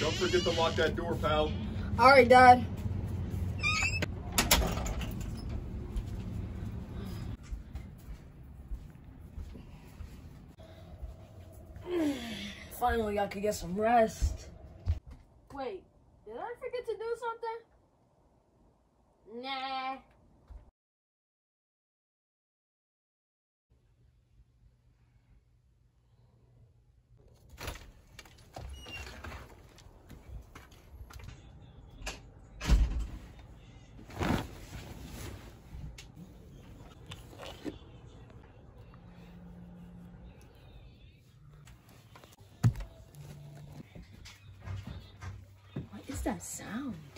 Don't forget to lock that door, pal. All right, Dad. Finally, I could get some rest. Wait, did I forget to do something? Nah. What is that sound?